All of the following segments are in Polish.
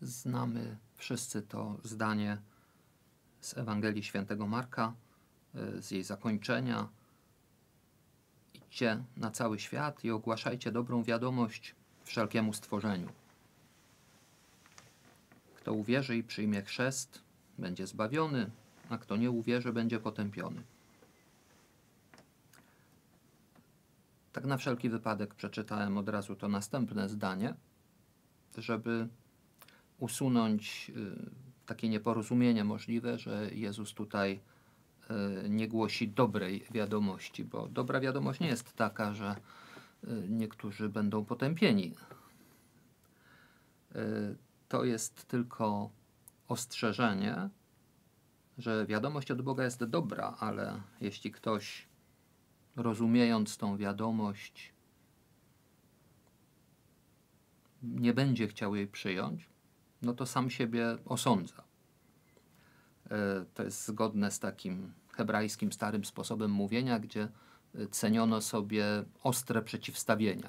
Znamy wszyscy to zdanie z Ewangelii Świętego Marka, z jej zakończenia. Idźcie na cały świat i ogłaszajcie dobrą wiadomość wszelkiemu stworzeniu. Kto uwierzy i przyjmie chrzest, będzie zbawiony, a kto nie uwierzy, będzie potępiony. Tak na wszelki wypadek przeczytałem od razu to następne zdanie, żeby usunąć takie nieporozumienie możliwe, że Jezus tutaj nie głosi dobrej wiadomości, bo dobra wiadomość nie jest taka, że niektórzy będą potępieni. To jest tylko ostrzeżenie, że wiadomość od Boga jest dobra, ale jeśli ktoś, rozumiejąc tą wiadomość, nie będzie chciał jej przyjąć, no to sam siebie osądza. To jest zgodne z takim hebrajskim starym sposobem mówienia, gdzie ceniono sobie ostre przeciwstawienia.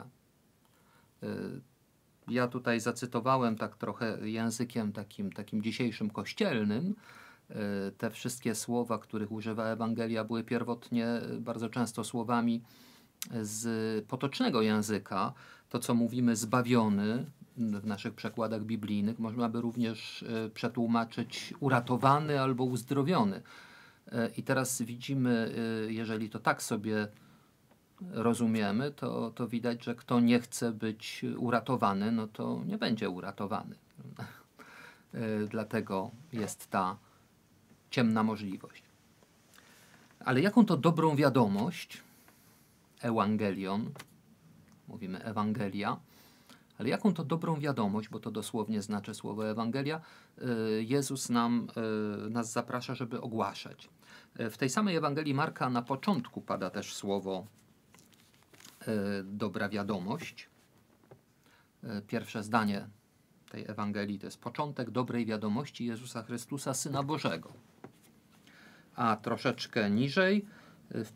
Ja tutaj zacytowałem tak trochę językiem takim dzisiejszym kościelnym. Te wszystkie słowa, których używa Ewangelia, były pierwotnie bardzo często słowami z potocznego języka. To, co mówimy zbawiony w naszych przekładach biblijnych, można by również przetłumaczyć uratowany albo uzdrowiony. I teraz widzimy, jeżeli to tak sobie rozumiemy, to widać, że kto nie chce być uratowany, no to nie będzie uratowany. Dlatego jest ta ciemna możliwość. Ale jaką to dobrą wiadomość, Ewangelion, mówimy Ewangelia, ale jaką to dobrą wiadomość, bo to dosłownie znaczy słowo Ewangelia, Jezus nas zaprasza, żeby ogłaszać. W tej samej Ewangelii Marka na początku pada też słowo dobra wiadomość. Pierwsze zdanie tej Ewangelii to jest początek dobrej wiadomości Jezusa Chrystusa, Syna Bożego. A troszeczkę niżej, w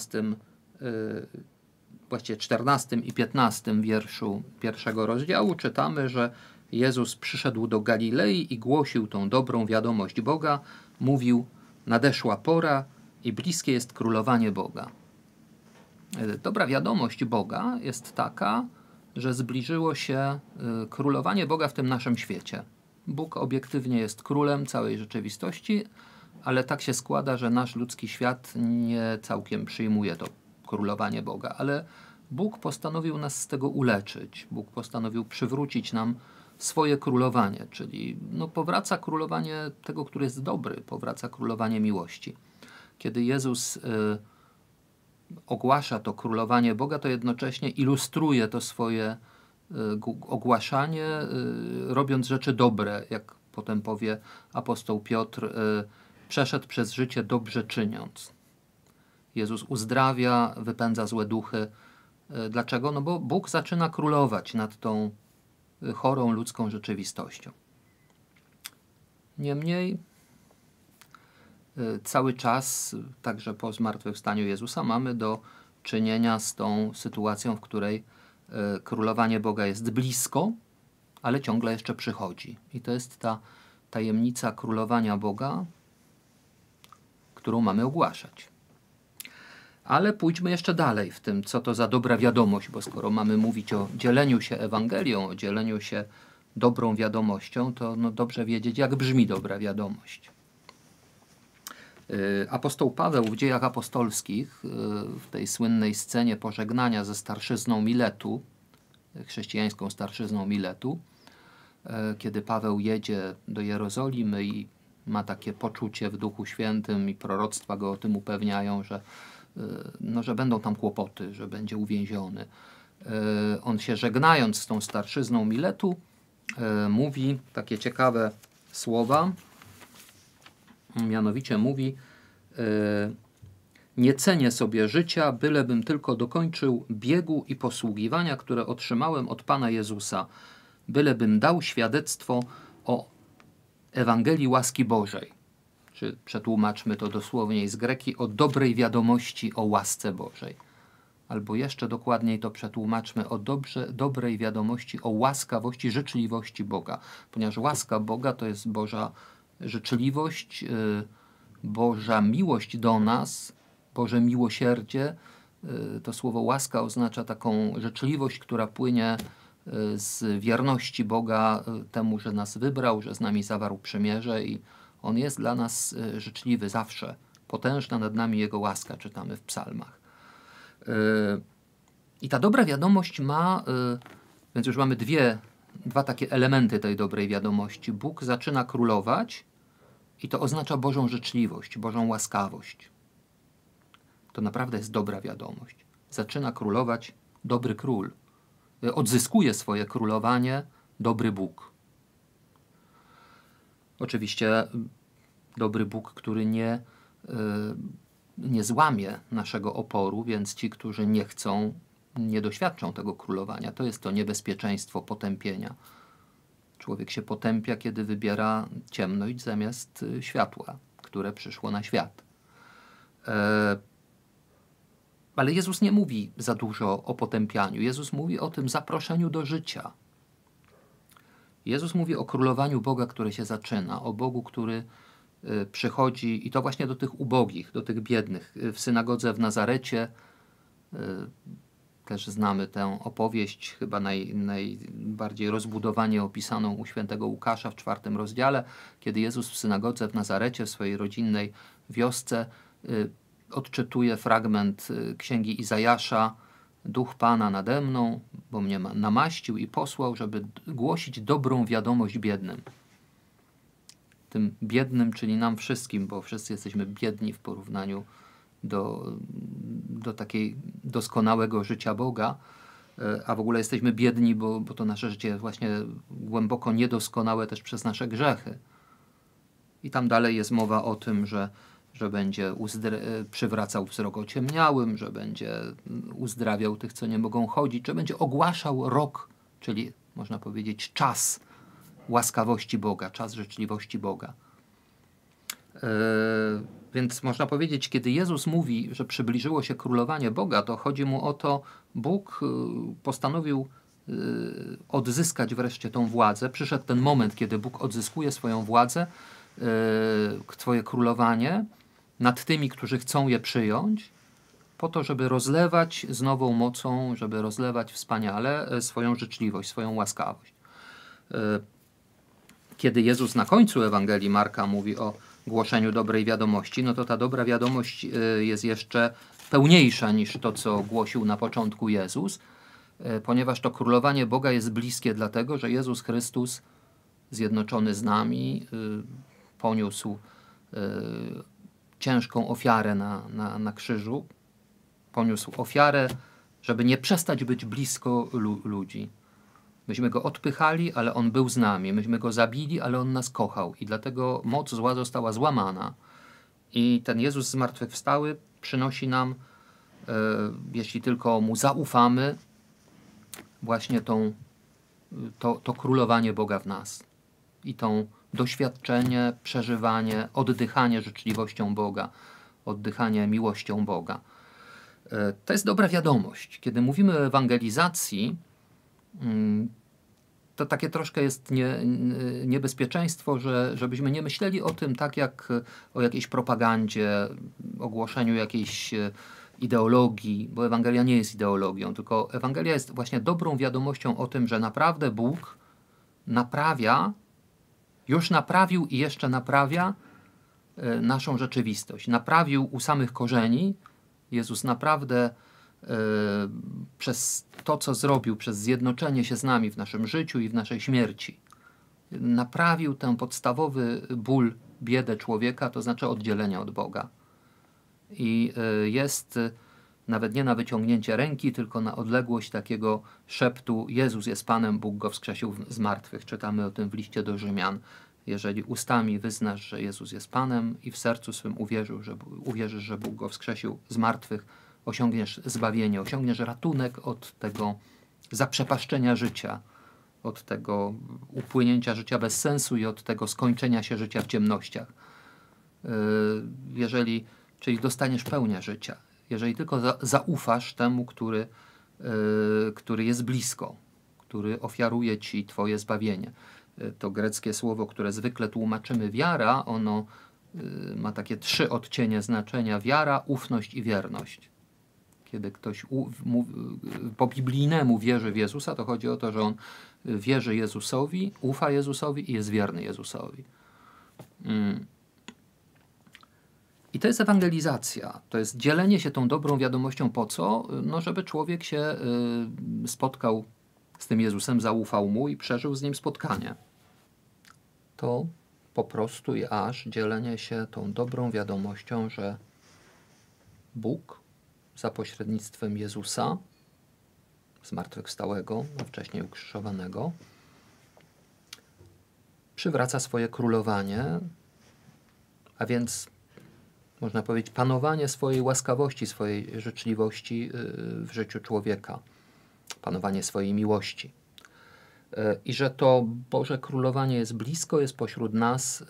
14 i 15 wierszu pierwszego rozdziału czytamy, że Jezus przyszedł do Galilei i głosił tą dobrą wiadomość Boga. Mówił, nadeszła pora i bliskie jest królowanie Boga. Dobra wiadomość Boga jest taka, że zbliżyło się królowanie Boga w tym naszym świecie. Bóg obiektywnie jest królem całej rzeczywistości, ale tak się składa, że nasz ludzki świat nie całkiem przyjmuje to królowanie Boga, ale Bóg postanowił nas z tego uleczyć. Bóg postanowił przywrócić nam swoje królowanie, czyli powraca królowanie tego, który jest dobry, powraca królowanie miłości. Kiedy Jezus ogłasza to królowanie Boga, to jednocześnie ilustruje to swoje ogłaszanie, robiąc rzeczy dobre, jak potem powie apostoł Piotr, przeszedł przez życie dobrze czyniąc. Jezus uzdrawia, wypędza złe duchy. Dlaczego? No bo Bóg zaczyna królować nad tą chorą ludzką rzeczywistością. Niemniej cały czas, także po zmartwychwstaniu Jezusa, mamy do czynienia z tą sytuacją, w której królowanie Boga jest blisko, ale ciągle jeszcze przychodzi. I to jest ta tajemnica królowania Boga, którą mamy ogłaszać. Ale pójdźmy jeszcze dalej w tym, co to za dobra wiadomość, bo skoro mamy mówić o dzieleniu się Ewangelią, o dzieleniu się dobrą wiadomością, to dobrze wiedzieć, jak brzmi dobra wiadomość. Apostoł Paweł w Dziejach Apostolskich, w tej słynnej scenie pożegnania ze starszyzną Miletu, chrześcijańską starszyzną Miletu, kiedy Paweł jedzie do Jerozolimy i ma takie poczucie w Duchu Świętym i proroctwa go o tym upewniają, że będą tam kłopoty, że będzie uwięziony. On się żegnając z tą starszyzną Miletu mówi takie ciekawe słowa, mianowicie mówi: nie cenię sobie życia, bylebym tylko dokończył biegu i posługiwania, które otrzymałem od Pana Jezusa, bylebym dał świadectwo o Ewangelii łaski Bożej. Czy przetłumaczmy to dosłownie z greki, o dobrej wiadomości o łasce Bożej. albo jeszcze dokładniej to przetłumaczmy, o dobrej wiadomości, o łaskawości, życzliwości Boga. Ponieważ łaska Boga to jest Boża życzliwość, Boża miłość do nas, Boże miłosierdzie. To słowo łaska oznacza taką życzliwość, która płynie z wierności Boga temu, że nas wybrał, że z nami zawarł przymierze i On jest dla nas życzliwy zawsze. Potężna nad nami Jego łaska, czytamy w psalmach. I ta dobra wiadomość ma, więc już mamy dwa takie elementy tej dobrej wiadomości. Bóg zaczyna królować i to oznacza Bożą życzliwość, Bożą łaskawość. To naprawdę jest dobra wiadomość. Zaczyna królować dobry król. Odzyskuje swoje królowanie dobry Bóg. Oczywiście dobry Bóg, który nie złamie naszego oporu, więc ci, którzy nie chcą, nie doświadczą tego królowania. To jest to niebezpieczeństwo potępienia. Człowiek się potępia, kiedy wybiera ciemność zamiast światła, które przyszło na świat. Ale Jezus nie mówi za dużo o potępianiu. Jezus mówi o tym zaproszeniu do życia. Jezus mówi o królowaniu Boga, które się zaczyna, o Bogu, który przychodzi i to właśnie do tych ubogich, do tych biednych. W synagodze w Nazarecie też znamy tę opowieść, chyba najbardziej rozbudowanie opisaną u świętego Łukasza w 4 rozdziale, kiedy Jezus w synagodze w Nazarecie, w swojej rodzinnej wiosce, odczytuje fragment księgi Izajasza: Duch Pana nade mną, bo mnie namaścił i posłał, żeby głosić dobrą wiadomość biednym. Tym biednym, czyli nam wszystkim, bo wszyscy jesteśmy biedni w porównaniu do takiej doskonałego życia Boga, a w ogóle jesteśmy biedni, bo to nasze życie jest właśnie głęboko niedoskonałe też przez nasze grzechy. I tam dalej jest mowa o tym, że będzie przywracał wzrok ociemniałym, że będzie uzdrawiał tych, co nie mogą chodzić, że będzie ogłaszał rok, czyli można powiedzieć czas łaskawości Boga, czas życzliwości Boga. Więc można powiedzieć, kiedy Jezus mówi, że przybliżyło się królowanie Boga, to chodzi mu o to, Bóg postanowił odzyskać wreszcie tą władzę. Przyszedł ten moment, kiedy Bóg odzyskuje swoją władzę, swoje królowanie nad tymi, którzy chcą je przyjąć, po to, żeby rozlewać z nową mocą, żeby rozlewać wspaniale swoją życzliwość, swoją łaskawość. Kiedy Jezus na końcu Ewangelii Marka mówi o głoszeniu dobrej wiadomości, no to ta dobra wiadomość jest jeszcze pełniejsza niż to, co głosił na początku Jezus, ponieważ to królowanie Boga jest bliskie dlatego, że Jezus Chrystus zjednoczony z nami poniósł ciężką ofiarę na krzyżu. Poniósł ofiarę, żeby nie przestać być blisko ludzi. Myśmy go odpychali, ale on był z nami. Myśmy go zabili, ale on nas kochał. I dlatego moc zła została złamana. I ten Jezus zmartwychwstały przynosi nam, jeśli tylko mu zaufamy, właśnie to królowanie Boga w nas. I to doświadczenie, przeżywanie, oddychanie życzliwością Boga, oddychanie miłością Boga. To jest dobra wiadomość. Kiedy mówimy o ewangelizacji, to takie troszkę jest niebezpieczeństwo, żebyśmy nie myśleli o tym tak jak o jakiejś propagandzie, ogłoszeniu jakiejś ideologii, bo Ewangelia nie jest ideologią, tylko Ewangelia jest właśnie dobrą wiadomością o tym, że naprawdę Bóg naprawia, już naprawił i jeszcze naprawia naszą rzeczywistość. Naprawił u samych korzeni. Jezus naprawdę przez to, co zrobił, przez zjednoczenie się z nami w naszym życiu i w naszej śmierci, naprawił ten podstawowy ból, biedę człowieka, to znaczy oddzielenia od Boga. I jest nawet nie na wyciągnięcie ręki, tylko na odległość takiego szeptu: Jezus jest Panem, Bóg go wskrzesił z martwych. Czytamy o tym w liście do Rzymian. Jeżeli ustami wyznasz, że Jezus jest Panem i w sercu swym uwierzysz, że Bóg go wskrzesił z martwych, osiągniesz zbawienie, osiągniesz ratunek od tego zaprzepaszczenia życia, od tego upłynięcia życia bez sensu i od tego skończenia się życia w ciemnościach. Czyli dostaniesz pełnię życia. jeżeli tylko zaufasz temu, który jest blisko, który ofiaruje ci twoje zbawienie. To greckie słowo, które zwykle tłumaczymy wiara, ono ma takie 3 odcienie znaczenia: wiara, ufność i wierność. Kiedy ktoś po biblijnemu wierzy w Jezusa, to chodzi o to, że on wierzy Jezusowi, ufa Jezusowi i jest wierny Jezusowi. I to jest ewangelizacja. To jest dzielenie się tą dobrą wiadomością po co? No, żeby człowiek się spotkał z tym Jezusem, zaufał Mu i przeżył z Nim spotkanie. To po prostu i aż dzielenie się tą dobrą wiadomością, że Bóg za pośrednictwem Jezusa, zmartwychwstałego, a wcześniej ukrzyżowanego, przywraca swoje królowanie, a więc można powiedzieć panowanie swojej łaskawości, swojej życzliwości w życiu człowieka, panowanie swojej miłości. I że to Boże Królowanie jest blisko, jest pośród nas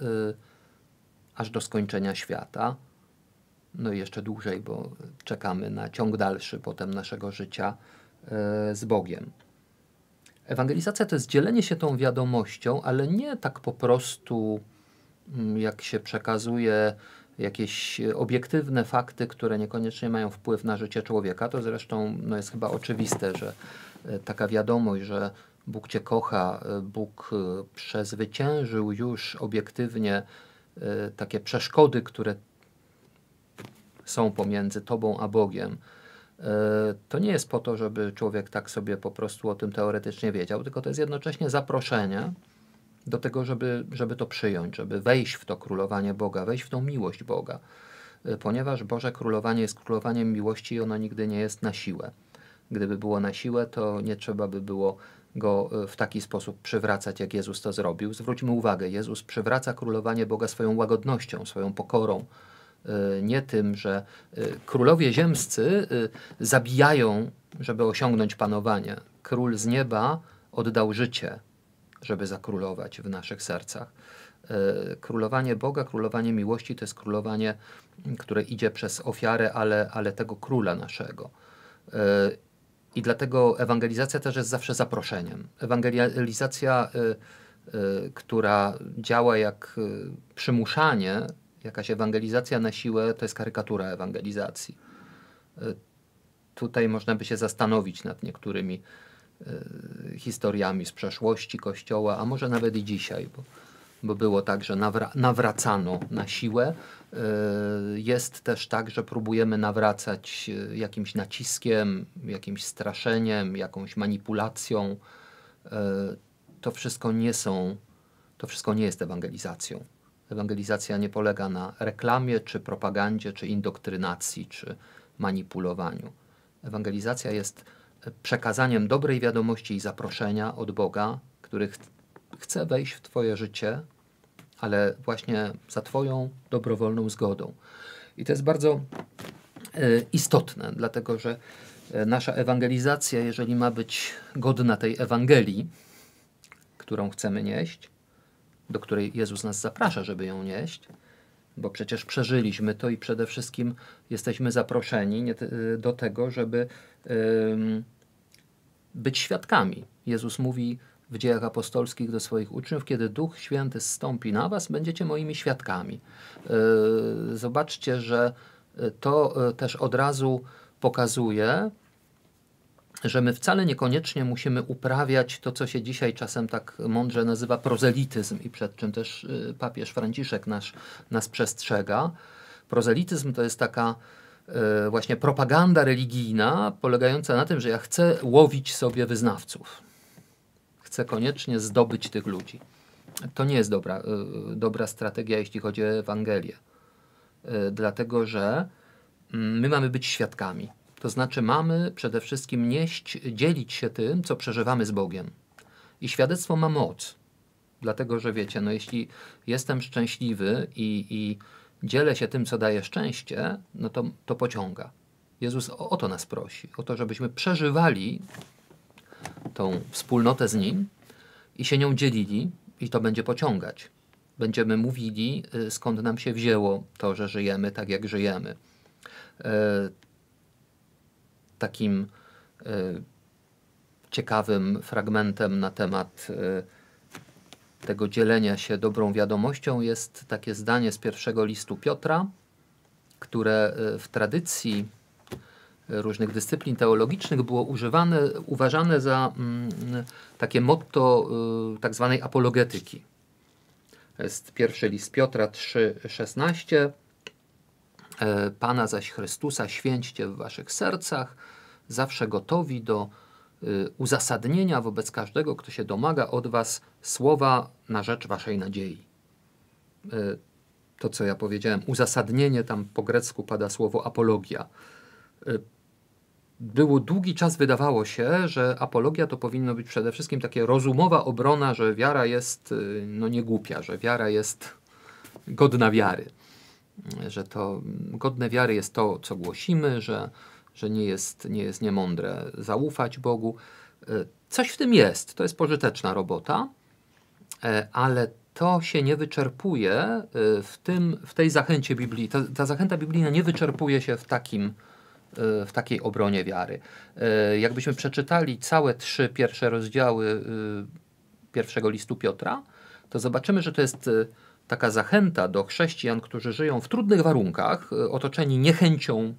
aż do skończenia świata. No i jeszcze dłużej, bo czekamy na ciąg dalszy potem naszego życia z Bogiem. Ewangelizacja to jest dzielenie się tą wiadomością, ale nie tak po prostu, jak się przekazuje jakieś obiektywne fakty, które niekoniecznie mają wpływ na życie człowieka. To zresztą jest chyba oczywiste, że taka wiadomość, że Bóg cię kocha, Bóg przezwyciężył już obiektywnie takie przeszkody, które są pomiędzy tobą a Bogiem. To nie jest po to, żeby człowiek tak sobie po prostu o tym teoretycznie wiedział, tylko to jest jednocześnie zaproszenie do tego, żeby to przyjąć, żeby wejść w to królowanie Boga, wejść w tą miłość Boga. Ponieważ Boże Królowanie jest królowaniem miłości i ono nigdy nie jest na siłę. Gdyby było na siłę, to nie trzeba by było go w taki sposób przywracać, jak Jezus to zrobił. Zwróćmy uwagę, Jezus przywraca królowanie Boga swoją łagodnością, swoją pokorą. Nie tym, że królowie ziemscy zabijają, żeby osiągnąć panowanie. Król z nieba oddał życie, żeby zakrólować w naszych sercach. Królowanie Boga, królowanie miłości to jest królowanie, które idzie przez ofiarę, ale tego króla naszego. I dlatego ewangelizacja też jest zawsze zaproszeniem. Ewangelizacja, która działa jak przymuszanie, jakaś ewangelizacja na siłę, to jest karykatura ewangelizacji. Tutaj można by się zastanowić nad niektórymi historiami z przeszłości Kościoła, a może nawet i dzisiaj, bo było tak, że nawracano na siłę. Jest też tak, że próbujemy nawracać jakimś naciskiem, jakimś straszeniem, jakąś manipulacją. To wszystko nie jest ewangelizacją. Ewangelizacja nie polega na reklamie, czy propagandzie, czy indoktrynacji, czy manipulowaniu. Ewangelizacja jest przekazaniem dobrej wiadomości i zaproszenia od Boga, który chce wejść w twoje życie, ale właśnie za twoją dobrowolną zgodą. I to jest bardzo istotne, dlatego że nasza ewangelizacja, jeżeli ma być godna tej Ewangelii, którą chcemy nieść, do której Jezus nas zaprasza, żeby ją nieść, bo przecież przeżyliśmy to i przede wszystkim jesteśmy zaproszeni do tego, żeby być świadkami. Jezus mówi w Dziejach Apostolskich do swoich uczniów: kiedy Duch Święty zstąpi na was, będziecie moimi świadkami. Zobaczcie, że to też od razu pokazuje, że my wcale niekoniecznie musimy uprawiać to, co się dzisiaj czasem tak mądrze nazywa prozelityzm i przed czym też papież Franciszek nas przestrzega. Prozelityzm to jest taka właśnie propaganda religijna polegająca na tym, że ja chcę łowić sobie wyznawców. Chcę koniecznie zdobyć tych ludzi. To nie jest dobra strategia, jeśli chodzi o Ewangelię. Dlatego, że my mamy być świadkami. To znaczy mamy przede wszystkim dzielić się tym, co przeżywamy z Bogiem. I świadectwo ma moc. Dlatego, że wiecie, no jeśli jestem szczęśliwy i dzielę się tym, co daje szczęście, no to pociąga. Jezus o to nas prosi. O to, żebyśmy przeżywali tą wspólnotę z Nim i się nią dzielili i to będzie pociągać. Będziemy mówili, skąd nam się wzięło to, że żyjemy tak, jak żyjemy. takim ciekawym fragmentem na temat tego dzielenia się dobrą wiadomością jest takie zdanie z pierwszego listu Piotra, które w tradycji różnych dyscyplin teologicznych było uważane za takie motto tak zwanej apologetyki. To jest pierwszy list Piotra 3,16. Pana zaś Chrystusa święćcie w waszych sercach, zawsze gotowi do uzasadnienia wobec każdego, kto się domaga od was słowa na rzecz waszej nadziei. To, co ja powiedziałem, uzasadnienie, tam po grecku pada słowo apologia. Było długi czas, wydawało się, że apologia to powinno być przede wszystkim takie rozumowa obrona, że wiara jest nie głupia, że wiara jest godna wiary. Że to godne wiary jest to, co głosimy, że nie jest niemądre zaufać Bogu. Coś w tym jest, to jest pożyteczna robota, ale to się nie wyczerpuje w tej zachęcie Biblii. Ta zachęta biblijna nie wyczerpuje się w takiej obronie wiary. Jakbyśmy przeczytali całe 3 pierwsze rozdziały pierwszego listu Piotra, to zobaczymy, że to jest taka zachęta do chrześcijan, którzy żyją w trudnych warunkach, otoczeni niechęcią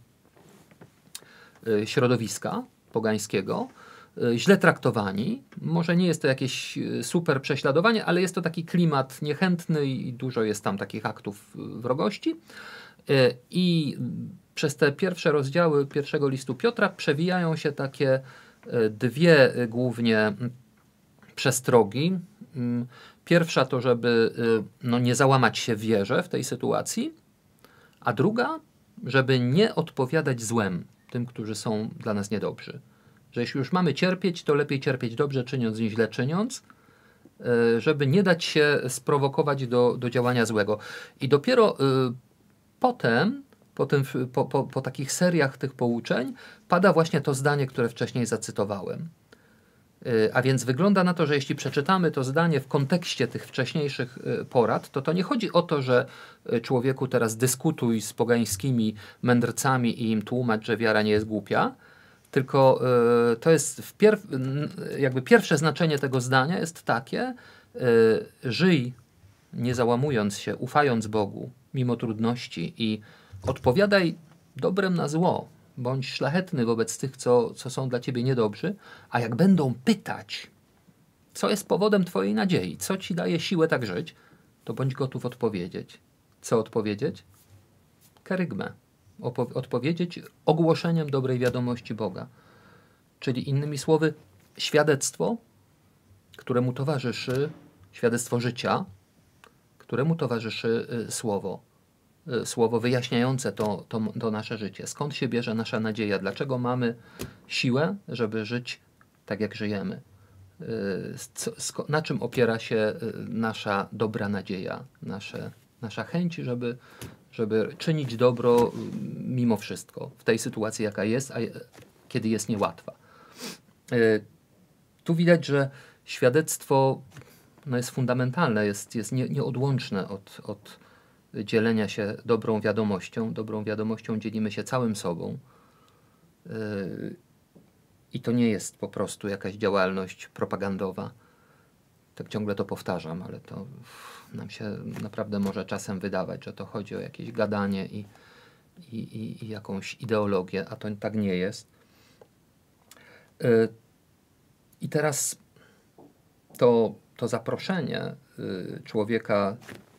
środowiska pogańskiego, źle traktowani. Może nie jest to jakieś super prześladowanie, ale jest to taki klimat niechętny i dużo jest tam takich aktów wrogości. I przez te pierwsze rozdziały pierwszego listu Piotra przewijają się takie 2 głównie przestrogi. Pierwsza to, żeby nie załamać się w wierze w tej sytuacji, a druga, żeby nie odpowiadać złem tym, którzy są dla nas niedobrzy. Że jeśli już mamy cierpieć, to lepiej cierpieć dobrze czyniąc niż źle czyniąc, żeby nie dać się sprowokować do działania złego. I dopiero potem, po takich seriach tych pouczeń, pada właśnie to zdanie, które wcześniej zacytowałem. A więc wygląda na to, że jeśli przeczytamy to zdanie w kontekście tych wcześniejszych porad, to nie chodzi o to, że człowieku teraz dyskutuj z pogańskimi mędrcami i im tłumacz, że wiara nie jest głupia, tylko to jest jakby pierwsze znaczenie tego zdania jest takie: żyj nie załamując się, ufając Bogu mimo trudności i odpowiadaj dobrem na zło. Bądź szlachetny wobec tych, co są dla ciebie niedobrzy, a jak będą pytać, co jest powodem twojej nadziei, co ci daje siłę tak żyć, to bądź gotów odpowiedzieć. Co odpowiedzieć? Kerygmę. Odpowiedzieć ogłoszeniem dobrej wiadomości Boga. Czyli innymi słowy, świadectwo, któremu towarzyszy świadectwo życia, któremu towarzyszy słowo wyjaśniające to nasze życie. Skąd się bierze nasza nadzieja? Dlaczego mamy siłę, żeby żyć tak, jak żyjemy? Na czym opiera się nasza dobra nadzieja? Nasza chęć, żeby czynić dobro mimo wszystko w tej sytuacji, jaka jest, a kiedy jest niełatwa. Tu widać, że świadectwo jest fundamentalne, jest nieodłączne od dzielenia się dobrą wiadomością. Dobrą wiadomością dzielimy się całym sobą. I to nie jest po prostu jakaś działalność propagandowa. Tak ciągle to powtarzam, ale to nam się naprawdę może czasem wydawać, że to chodzi o jakieś gadanie i jakąś ideologię, a to tak nie jest. I teraz to zaproszenie człowieka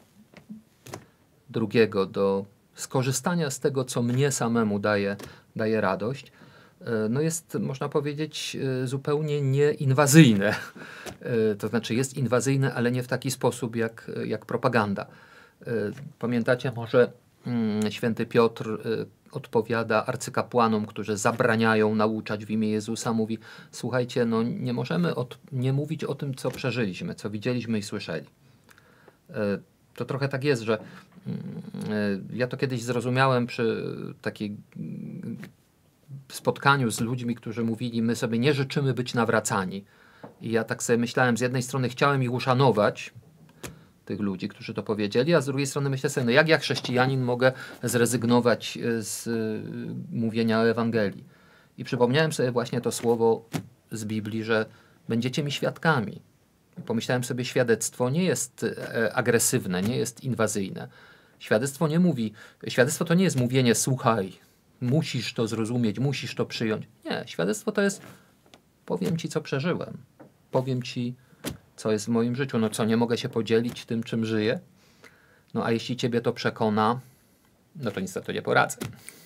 drugiego do skorzystania z tego, co mnie samemu daje radość, jest, można powiedzieć, zupełnie nieinwazyjne. To znaczy jest inwazyjne, ale nie w taki sposób jak propaganda. Pamiętacie może święty Piotr odpowiada arcykapłanom, którzy zabraniają nauczać w imię Jezusa. Mówi: słuchajcie, nie możemy nie mówić o tym, co przeżyliśmy, co widzieliśmy i słyszeli. To trochę tak jest, że ja to kiedyś zrozumiałem przy takiej spotkaniu z ludźmi, którzy mówili: my sobie nie życzymy być nawracani. I ja tak sobie myślałem, z jednej strony chciałem ich uszanować, tych ludzi, którzy to powiedzieli, a z drugiej strony myślę sobie, jak ja chrześcijanin mogę zrezygnować z mówienia o Ewangelii. I przypomniałem sobie właśnie to słowo z Biblii, że będziecie mi świadkami. Pomyślałem sobie, świadectwo nie jest agresywne, nie jest inwazyjne. Świadectwo to nie jest mówienie, słuchaj, musisz to zrozumieć, musisz to przyjąć. Nie, świadectwo to jest, powiem ci, co przeżyłem. Powiem ci, co jest w moim życiu. No co, nie mogę się podzielić tym, czym żyję? No a jeśli ciebie to przekona, no to niestety nie poradzę.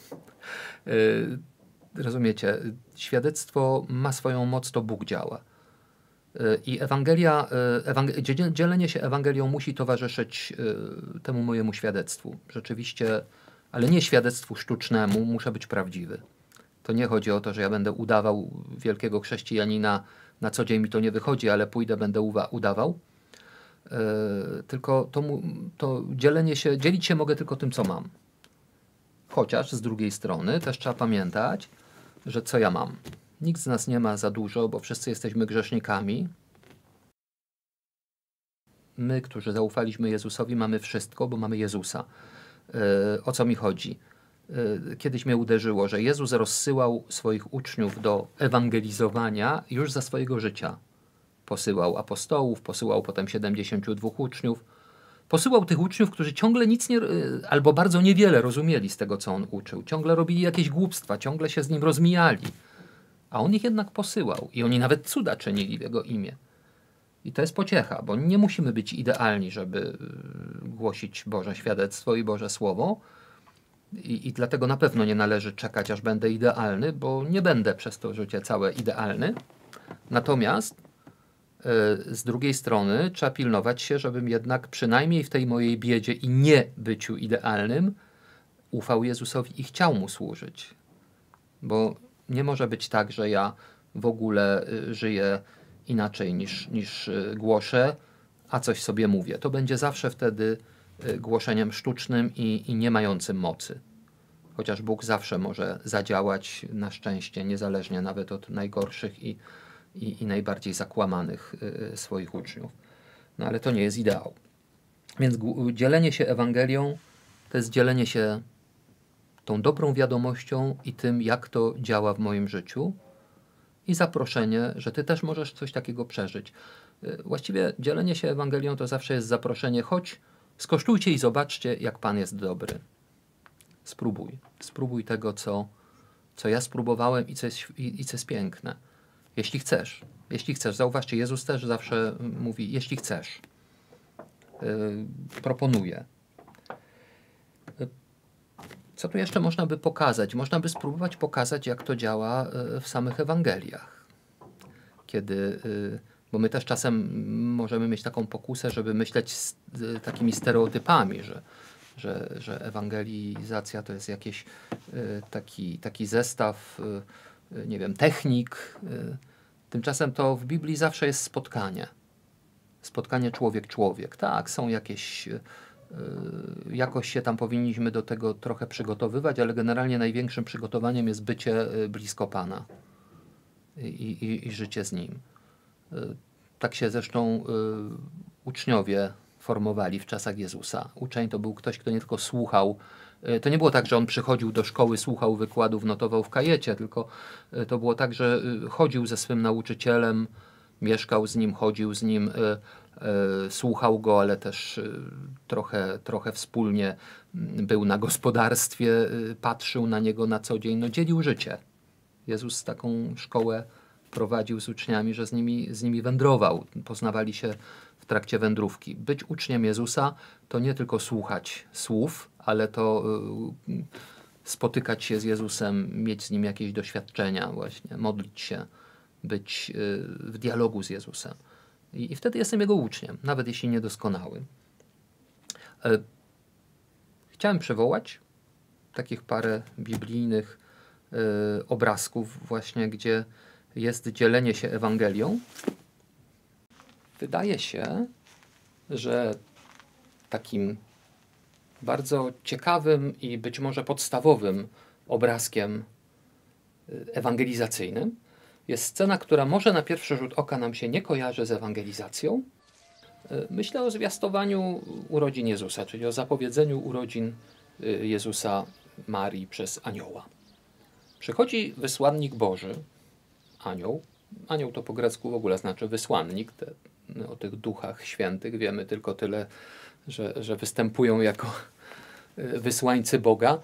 Rozumiecie, świadectwo ma swoją moc, to Bóg działa. I dzielenie się Ewangelią musi towarzyszyć temu mojemu świadectwu. Rzeczywiście, ale nie świadectwu sztucznemu, muszę być prawdziwy. To nie chodzi o to, że ja będę udawał wielkiego chrześcijanina, na co dzień mi to nie wychodzi, ale pójdę, będę udawał. Tylko dzielić się mogę tylko tym, co mam. Chociaż z drugiej strony też trzeba pamiętać, że co ja mam? Nikt z nas nie ma za dużo, bo wszyscy jesteśmy grzesznikami. My, którzy zaufaliśmy Jezusowi, mamy wszystko, bo mamy Jezusa. O co mi chodzi? Kiedyś mnie uderzyło, że Jezus rozsyłał swoich uczniów do ewangelizowania już za swojego życia. Posyłał apostołów, posyłał potem 72 uczniów. Posyłał tych uczniów, którzy ciągle nic nie, albo bardzo niewiele rozumieli z tego, co on uczył. Ciągle robili jakieś głupstwa, ciągle się z nim rozmijali. A on ich jednak posyłał i oni nawet cuda czynili w jego imię. I to jest pociecha, bo nie musimy być idealni, żeby głosić Boże świadectwo i Boże Słowo. I dlatego na pewno nie należy czekać, aż będę idealny, bo nie będę przez to życie całe idealny. Natomiast z drugiej strony trzeba pilnować się, żebym jednak przynajmniej w tej mojej biedzie i nie byciu idealnym ufał Jezusowi i chciał Mu służyć. Bo nie może być tak, że ja w ogóle żyję inaczej niż głoszę, a coś sobie mówię. To będzie zawsze wtedy głoszeniem sztucznym i nie mającym mocy. Chociaż Bóg zawsze może zadziałać na szczęście, niezależnie nawet od najgorszych i najbardziej zakłamanych swoich uczniów. No ale to nie jest ideał. Więc dzielenie się Ewangelią to jest dzielenie się tą dobrą wiadomością i tym, jak to działa w moim życiu i zaproszenie, że ty też możesz coś takiego przeżyć. Właściwie dzielenie się Ewangelią to zawsze jest zaproszenie, chodź, skosztujcie i zobaczcie, jak Pan jest dobry. Spróbuj. Spróbuj tego, co ja spróbowałem i co jest piękne. Jeśli chcesz. Jeśli chcesz. Zauważcie, Jezus też zawsze mówi, jeśli chcesz. Proponuje. Co tu jeszcze można by pokazać? Można by spróbować pokazać, jak to działa w samych Ewangeliach. Bo my też czasem możemy mieć taką pokusę, żeby myśleć takimi stereotypami, że ewangelizacja to jest jakiś taki zestaw, nie wiem, technik. Tymczasem to w Biblii zawsze jest spotkanie. Spotkanie człowiek-człowiek. Tak, są jakieś... Jakoś się tam powinniśmy do tego trochę przygotowywać, ale generalnie największym przygotowaniem jest bycie blisko Pana i życie z Nim. Tak się zresztą uczniowie formowali w czasach Jezusa. Uczeń to był ktoś, kto nie tylko słuchał. To nie było tak, że on przychodził do szkoły, słuchał wykładów, notował w kajecie, tylko to było tak, że chodził ze swym nauczycielem, mieszkał z nim, chodził z nim, słuchał go, ale też trochę wspólnie był na gospodarstwie, patrzył na niego na co dzień, dzielił życie. Jezus taką szkołę prowadził z uczniami, że z nimi wędrował, poznawali się w trakcie wędrówki. Być uczniem Jezusa to nie tylko słuchać słów, ale to spotykać się z Jezusem, mieć z Nim jakieś doświadczenia właśnie, modlić się, być w dialogu z Jezusem. I wtedy jestem Jego uczniem, nawet jeśli niedoskonały. Chciałem przywołać takich parę biblijnych obrazków właśnie, gdzie jest dzielenie się Ewangelią. Wydaje się, że takim bardzo ciekawym i być może podstawowym obrazkiem ewangelizacyjnym jest scena, która może na pierwszy rzut oka nam się nie kojarzy z ewangelizacją. Myślę o zwiastowaniu urodzin Jezusa, czyli o zapowiedzeniu urodzin Jezusa Marii przez anioła. Przychodzi wysłannik Boży, anioł. Anioł to po grecku w ogóle znaczy wysłannik. O tych duchach świętych wiemy tylko tyle, że występują jako wysłańcy Boga.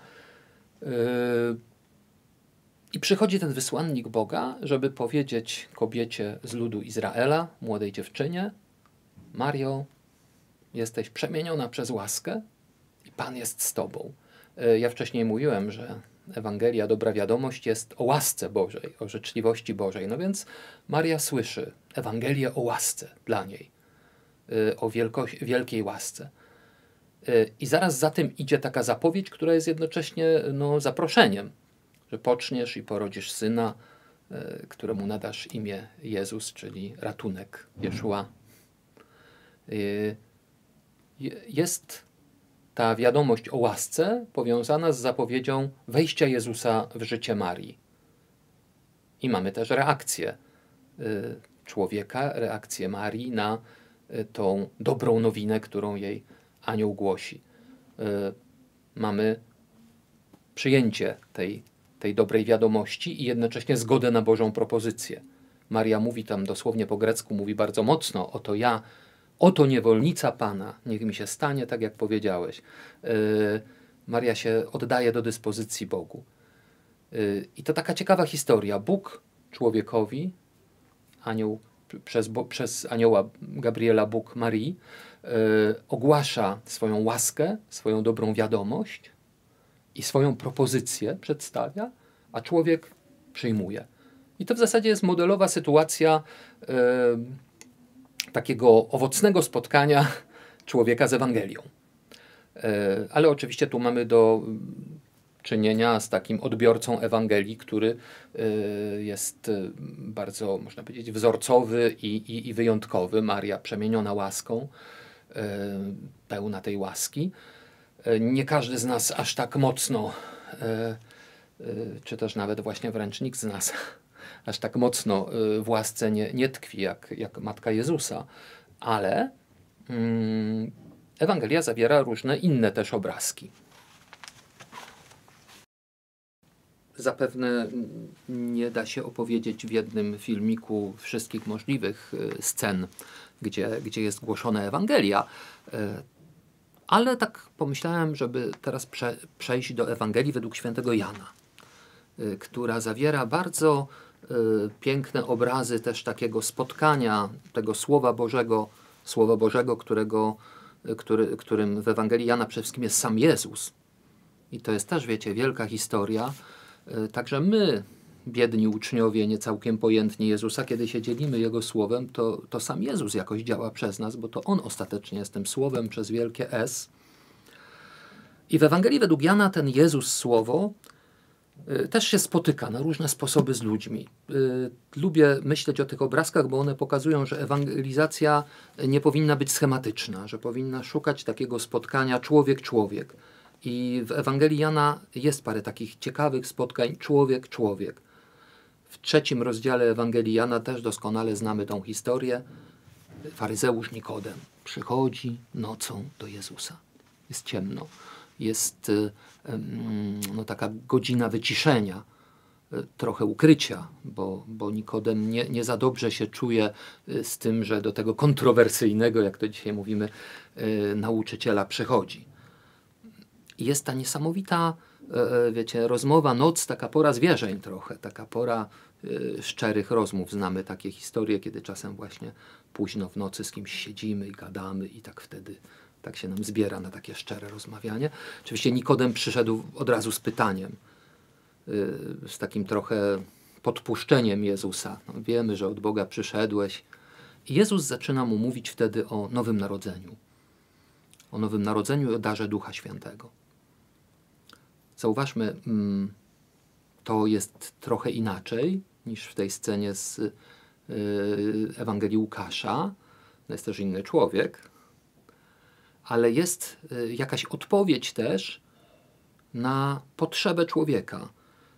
I przychodzi ten wysłannik Boga, żeby powiedzieć kobiecie z ludu Izraela, młodej dziewczynie: Mario, jesteś przemieniona przez łaskę i Pan jest z tobą. Ja wcześniej mówiłem, że Ewangelia, dobra wiadomość jest o łasce Bożej, o życzliwości Bożej. No więc Maria słyszy Ewangelię o łasce dla niej, o wielkiej łasce. I zaraz za tym idzie taka zapowiedź, która jest jednocześnie zaproszeniem, że poczniesz i porodzisz syna, któremu nadasz imię Jezus, czyli ratunek, Jeszua. Jest ta wiadomość o łasce powiązana z zapowiedzią wejścia Jezusa w życie Marii. I mamy też reakcję człowieka, reakcję Marii na tą dobrą nowinę, którą jej anioł głosi. Mamy przyjęcie tej dobrej wiadomości i jednocześnie zgodę na Bożą propozycję. Maria mówi tam dosłownie po grecku, mówi bardzo mocno: oto ja, oto niewolnica Pana, niech mi się stanie tak, jak powiedziałeś. Maria się oddaje do dyspozycji Bogu. I to taka ciekawa historia. Bóg człowiekowi, przez anioła Gabriela Bóg Marii, ogłasza swoją łaskę, swoją dobrą wiadomość i swoją propozycję przedstawia, a człowiek przyjmuje. I to w zasadzie jest modelowa sytuacja takiego owocnego spotkania człowieka z Ewangelią. Ale oczywiście tu mamy do czynienia z takim odbiorcą Ewangelii, który jest bardzo, można powiedzieć, wzorcowy i wyjątkowy. Maria przemieniona łaską, pełna tej łaski. Nie każdy z nas aż tak mocno, czy też nawet właśnie wręcz nikt z nas aż tak mocno w łasce nie tkwi jak Matka Jezusa, ale Ewangelia zawiera różne inne też obrazki. Zapewne nie da się opowiedzieć w jednym filmiku wszystkich możliwych scen, gdzie jest głoszona Ewangelia, ale tak pomyślałem, żeby teraz przejść do Ewangelii według świętego Jana, która zawiera bardzo piękne obrazy też takiego spotkania, tego Słowa Bożego, którym w Ewangelii Jana przede wszystkim jest sam Jezus. I to jest też, wiecie, wielka historia. Także my, biedni uczniowie, nie całkiem pojętni Jezusa, kiedy się dzielimy Jego Słowem, to sam Jezus jakoś działa przez nas, bo to On ostatecznie jest tym Słowem przez wielkie S. I w Ewangelii według Jana ten Jezus Słowo też się spotyka na różne sposoby z ludźmi. Lubię myśleć o tych obrazkach, bo one pokazują, że ewangelizacja nie powinna być schematyczna, że powinna szukać takiego spotkania człowiek-człowiek. I w Ewangelii Jana jest parę takich ciekawych spotkań człowiek-człowiek. W 3 rozdziale Ewangelii Jana też doskonale znamy tą historię. Faryzeusz Nikodem przychodzi nocą do Jezusa. Jest ciemno. Jest taka godzina wyciszenia, trochę ukrycia, bo Nikodem nie za dobrze się czuje z tym, że do tego kontrowersyjnego, jak to dzisiaj mówimy, nauczyciela przychodzi. I jest ta niesamowita, wiecie, rozmowa, noc, taka pora zwierzeń trochę, taka pora szczerych rozmów. Znamy takie historie, kiedy czasem właśnie późno w nocy z kimś siedzimy i gadamy i tak wtedy tak się nam zbiera na takie szczere rozmawianie. Oczywiście Nikodem przyszedł od razu z pytaniem, z takim trochę podpuszczeniem Jezusa. No, wiemy, że od Boga przyszedłeś. I Jezus zaczyna mu mówić wtedy o nowym narodzeniu. O nowym narodzeniu i o darze Ducha Świętego. Zauważmy, to jest trochę inaczej niż w tej scenie z Ewangelii Łukasza. To jest też inny człowiek, ale jest jakaś odpowiedź też na potrzebę człowieka.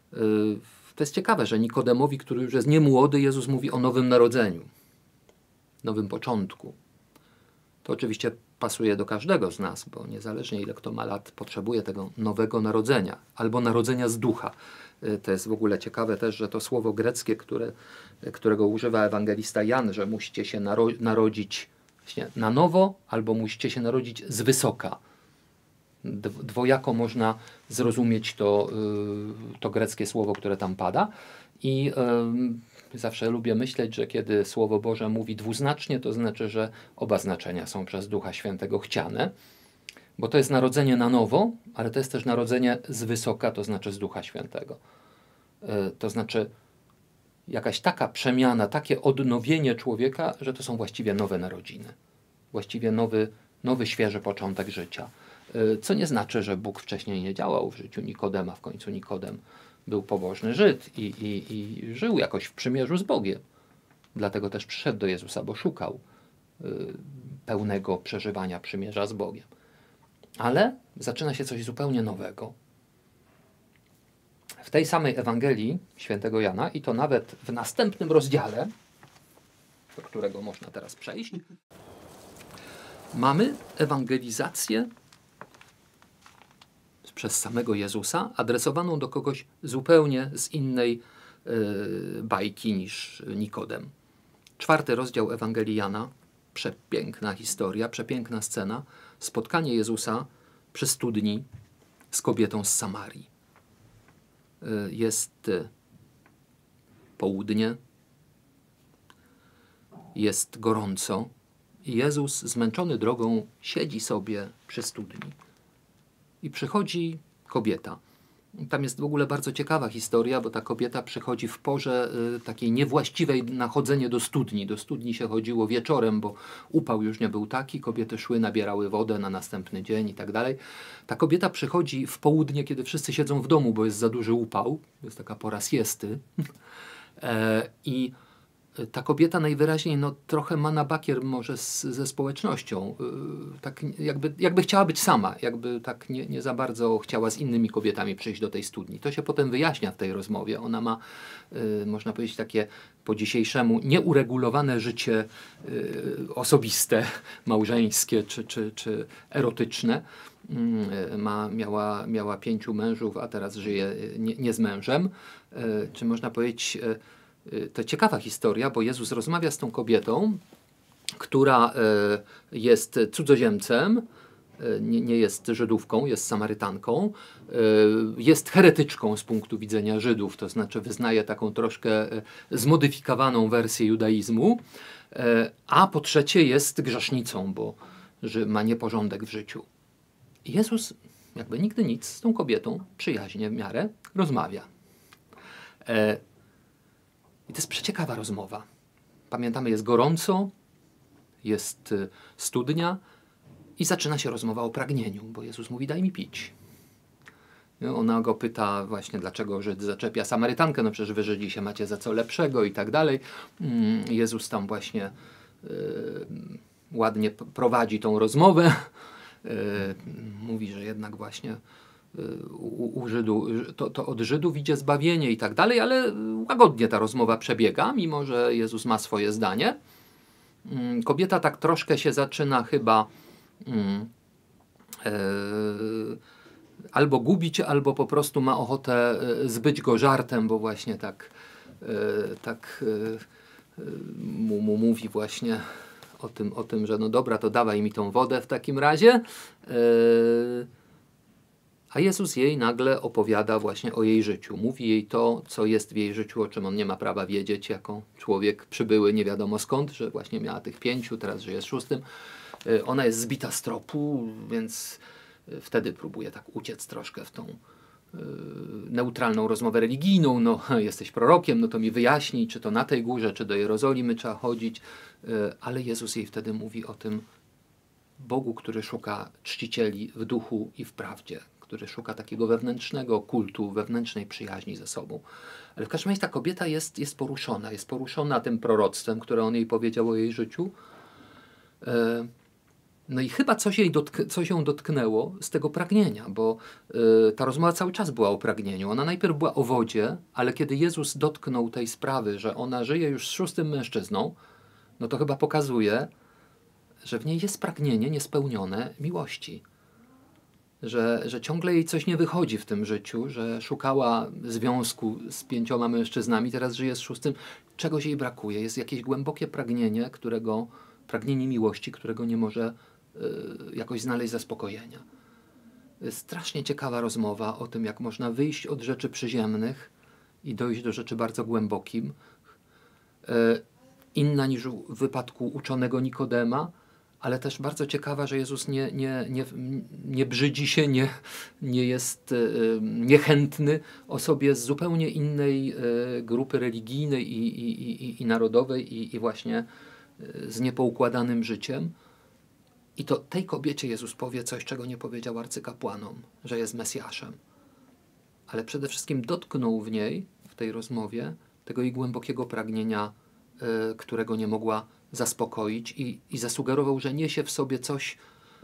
To jest ciekawe, że Nikodemowi, który już jest niemłody, Jezus mówi o nowym narodzeniu, nowym początku. To oczywiście pasuje do każdego z nas, bo niezależnie ile kto ma lat, potrzebuje tego nowego narodzenia albo narodzenia z ducha. To jest w ogóle ciekawe też, że to słowo greckie, którego używa ewangelista Jan, że musicie się narodzić właśnie na nowo albo musicie się narodzić z wysoka. Dwojako można zrozumieć to greckie słowo, które tam pada. I zawsze lubię myśleć, że kiedy Słowo Boże mówi dwuznacznie, to znaczy, że oba znaczenia są przez Ducha Świętego chciane, bo to jest narodzenie na nowo, ale to jest też narodzenie z wysoka, to znaczy z Ducha Świętego. To znaczy jakaś taka przemiana, takie odnowienie człowieka, że to są właściwie nowe narodziny. Właściwie nowy świeży początek życia. Co nie znaczy, że Bóg wcześniej nie działał w życiu Nikodema. W końcu Nikodem był pobożny Żyd i żył jakoś w przymierzu z Bogiem. Dlatego też przyszedł do Jezusa, bo szukał pełnego przeżywania przymierza z Bogiem. Ale zaczyna się coś zupełnie nowego. W tej samej Ewangelii świętego Jana, i to nawet w następnym rozdziale, do którego można teraz przejść, mamy ewangelizację przez samego Jezusa, adresowaną do kogoś zupełnie z innej bajki niż Nikodem. 4 rozdział Ewangelii Jana, przepiękna historia, przepiękna scena, spotkanie Jezusa przy studni z kobietą z Samarii. Jest południe, jest gorąco i Jezus, zmęczony drogą, siedzi sobie przy studni. I przychodzi kobieta. Tam jest w ogóle bardzo ciekawa historia, bo ta kobieta przychodzi w porze takiej niewłaściwej na chodzenie do studni. Do studni się chodziło wieczorem, bo upał już nie był taki. Kobiety szły, nabierały wodę na następny dzień i tak dalej. Ta kobieta przychodzi w południe, kiedy wszyscy siedzą w domu, bo jest za duży upał. Jest taka pora siesty. I ta kobieta najwyraźniej trochę ma na bakier może ze społecznością. Tak jakby chciała być sama, jakby tak nie za bardzo chciała z innymi kobietami przyjść do tej studni. To się potem wyjaśnia w tej rozmowie. Ona ma, można powiedzieć, takie po dzisiejszemu nieuregulowane życie osobiste, małżeńskie czy erotyczne. Miała 5 mężów, a teraz żyje nie z mężem. Czy można powiedzieć... To ciekawa historia, bo Jezus rozmawia z tą kobietą, która jest cudzoziemcem, nie jest Żydówką, jest Samarytanką, jest heretyczką z punktu widzenia Żydów, to znaczy wyznaje taką troszkę zmodyfikowaną wersję judaizmu, a po trzecie jest grzesznicą, bo ma nieporządek w życiu. I Jezus jakby nigdy nic z tą kobietą przyjaźnie w miarę rozmawia. I to jest przeciekawa rozmowa. Pamiętamy, jest gorąco, jest studnia i zaczyna się rozmowa o pragnieniu, bo Jezus mówi, daj mi pić. Ona go pyta właśnie, dlaczego Żyd zaczepia Samarytankę, no przecież wy Żydzi się macie za co lepszego i tak dalej. Jezus tam właśnie ładnie prowadzi tą rozmowę. Mówi, że jednak właśnie to od Żydów idzie zbawienie i tak dalej, ale łagodnie ta rozmowa przebiega, mimo że Jezus ma swoje zdanie. Kobieta tak troszkę się zaczyna chyba albo gubić, albo po prostu ma ochotę zbyć go żartem, bo właśnie tak mu mówi właśnie o tym, że no dobra, to dawaj mi tą wodę w takim razie. A Jezus jej nagle opowiada właśnie o jej życiu. Mówi jej to, co jest w jej życiu, o czym on nie ma prawa wiedzieć, jako człowiek przybyły nie wiadomo skąd, że właśnie miała tych 5, teraz żyje z 6. Ona jest zbita z tropu, więc wtedy próbuje tak uciec troszkę w tą neutralną rozmowę religijną. No, jesteś prorokiem, no to mi wyjaśnij, czy to na tej górze, czy do Jerozolimy trzeba chodzić. Ale Jezus jej wtedy mówi o tym Bogu, który szuka czcicieli w duchu i w prawdzie, który szuka takiego wewnętrznego kultu, wewnętrznej przyjaźni ze sobą. Ale w każdym razie ta kobieta jest poruszona tym proroctwem, które on jej powiedział o jej życiu. No i chyba coś ją dotknęło z tego pragnienia, bo ta rozmowa cały czas była o pragnieniu. Ona najpierw była o wodzie, ale kiedy Jezus dotknął tej sprawy, że ona żyje już z 6. mężczyzną, no to chyba pokazuje, że w niej jest pragnienie niespełnione miłości. Że ciągle jej coś nie wychodzi w tym życiu, że szukała związku z 5 mężczyznami, teraz żyje z 6, czegoś jej brakuje. Jest jakieś głębokie pragnienie, pragnienie miłości, którego nie może jakoś znaleźć zaspokojenia. Strasznie ciekawa rozmowa o tym, jak można wyjść od rzeczy przyziemnych i dojść do rzeczy bardzo głębokich. Inna niż w wypadku uczonego Nikodema, ale też bardzo ciekawa, że Jezus nie brzydzi się, nie jest niechętny osobie z zupełnie innej grupy religijnej i narodowej i właśnie z niepoukładanym życiem. I to tej kobiecie Jezus powie coś, czego nie powiedział arcykapłanom, że jest Mesjaszem. Ale przede wszystkim dotknął w niej, w tej rozmowie, tego jej głębokiego pragnienia, którego nie mogła zaspokoić i zasugerował, że niesie w sobie coś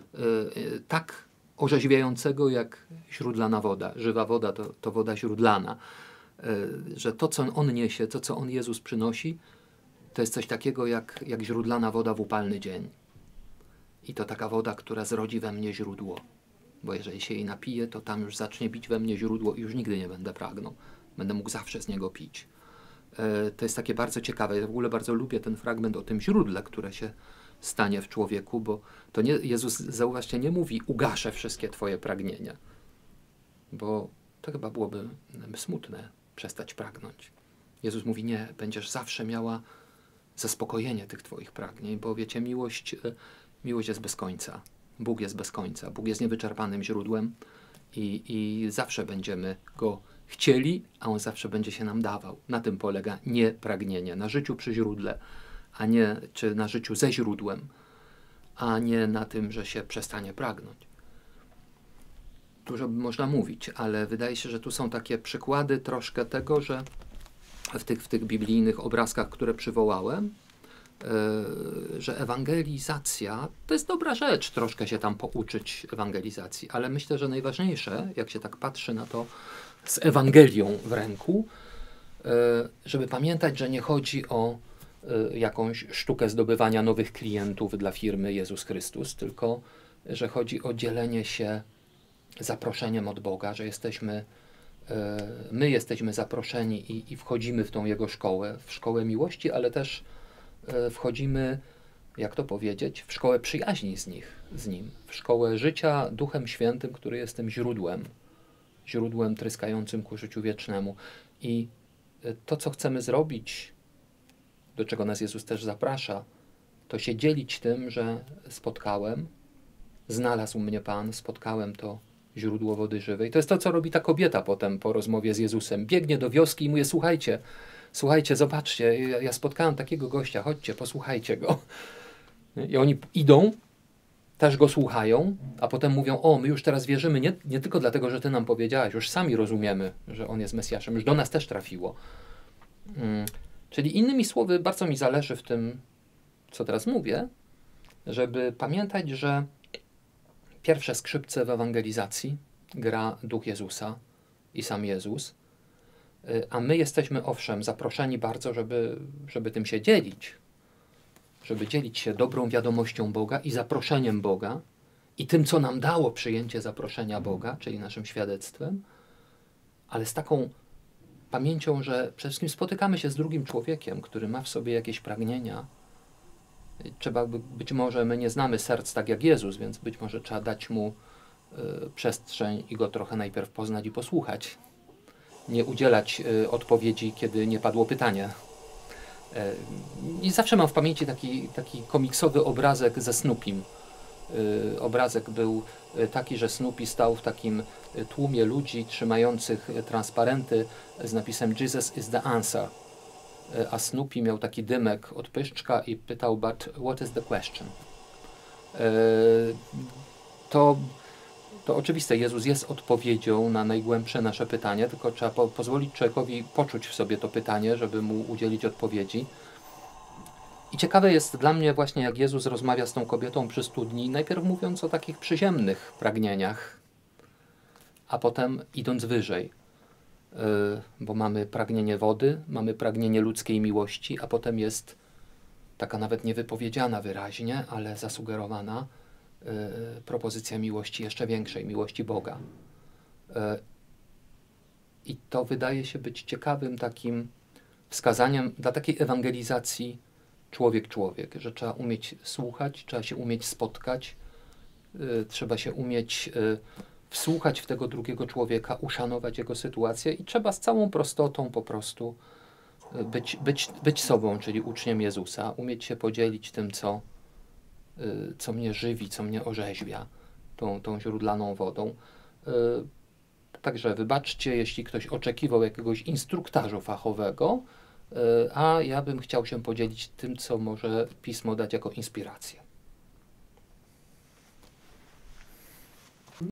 tak orzeźwiającego jak źródlana woda. Żywa woda to woda źródlana. Że to, co on niesie, to, co on Jezus przynosi, to jest coś takiego jak źródlana woda w upalny dzień. I to taka woda, która zrodzi we mnie źródło. Bo jeżeli się jej napiję, to tam już zacznie bić we mnie źródło i już nigdy nie będę pragnął. Będę mógł zawsze z niego pić. To jest takie bardzo ciekawe. Ja w ogóle bardzo lubię ten fragment o tym źródle, które się stanie w człowieku, bo to nie, Jezus, zauważcie, nie mówi ugaszę wszystkie twoje pragnienia. Bo to chyba byłoby smutne, przestać pragnąć. Jezus mówi nie, będziesz zawsze miała zaspokojenie tych twoich pragnień, bo wiecie, miłość jest bez końca. Bóg jest bez końca. Bóg jest niewyczerpanym źródłem i zawsze będziemy Go chcieli, a On zawsze będzie się nam dawał. Na tym polega niepragnienie. Na życiu przy źródle, czy na życiu ze źródłem, a nie na tym, że się przestanie pragnąć. Dużo by można mówić, ale wydaje się, że tu są takie przykłady troszkę tego, że w tych biblijnych obrazkach, które przywołałem, że ewangelizacja to jest dobra rzecz, troszkę się tam pouczyć ewangelizacji, ale myślę, że najważniejsze, jak się tak patrzy na to z Ewangelią w ręku, żeby pamiętać, że nie chodzi o jakąś sztukę zdobywania nowych klientów dla firmy Jezus Chrystus, tylko że chodzi o dzielenie się zaproszeniem od Boga, że my jesteśmy zaproszeni i wchodzimy w tą Jego szkołę, w szkołę miłości, ale też wchodzimy, jak to powiedzieć, w szkołę przyjaźni z Nim, w szkołę życia Duchem Świętym, który jest tym źródłem tryskającym ku życiu wiecznemu. I to, co chcemy zrobić, do czego nas Jezus też zaprasza, to się dzielić tym, że znalazł mnie Pan, spotkałem to źródło wody żywej. To jest to, co robi ta kobieta potem po rozmowie z Jezusem. Biegnie do wioski i mówi, słuchajcie, zobaczcie, ja spotkałem takiego gościa, chodźcie, posłuchajcie go. I oni idą, też go słuchają, a potem mówią, my już teraz wierzymy, nie tylko dlatego, że ty nam powiedziałaś, już sami rozumiemy, że on jest Mesjaszem, już do nas też trafiło. Czyli innymi słowy, bardzo mi zależy w tym, co teraz mówię, żeby pamiętać, że pierwsze skrzypce w ewangelizacji gra Duch Jezusa i sam Jezus, a my jesteśmy owszem zaproszeni bardzo, żeby tym się dzielić, żeby dzielić się dobrą wiadomością Boga i zaproszeniem Boga i tym, co nam dało przyjęcie zaproszenia Boga, czyli naszym świadectwem, ale z taką pamięcią, że przede wszystkim spotykamy się z drugim człowiekiem, który ma w sobie jakieś pragnienia. Być może my nie znamy serc tak jak Jezus, więc być może trzeba dać mu przestrzeń i go trochę najpierw poznać i posłuchać. Nie udzielać odpowiedzi, kiedy nie padło pytanie. I zawsze mam w pamięci taki komiksowy obrazek ze Snoopym. Obrazek był taki, że Snoopy stał w takim tłumie ludzi trzymających transparenty z napisem Jesus is the answer. A Snoopy miał taki dymek od pyszczka i pytał, but what is the question? To oczywiste, Jezus jest odpowiedzią na najgłębsze nasze pytanie, tylko trzeba pozwolić człowiekowi poczuć w sobie to pytanie, żeby mu udzielić odpowiedzi. I ciekawe jest dla mnie właśnie, jak Jezus rozmawia z tą kobietą przy studni, najpierw mówiąc o takich przyziemnych pragnieniach, a potem idąc wyżej, bo mamy pragnienie wody, mamy pragnienie ludzkiej miłości, a potem jest taka nawet niewypowiedziana wyraźnie, ale zasugerowana propozycja miłości jeszcze większej, miłości Boga. I to wydaje się być ciekawym takim wskazaniem dla takiej ewangelizacji człowiek-człowiek, że trzeba umieć słuchać, trzeba się umieć spotkać, trzeba się umieć wsłuchać w tego drugiego człowieka, uszanować jego sytuację i trzeba z całą prostotą po prostu być sobą, czyli uczniem Jezusa, umieć się podzielić tym, co mnie żywi, co mnie orzeźwia, tą źródlaną wodą. Także wybaczcie, jeśli ktoś oczekiwał jakiegoś instruktażu fachowego, a ja bym chciał się podzielić tym, co może Pismo dać jako inspirację.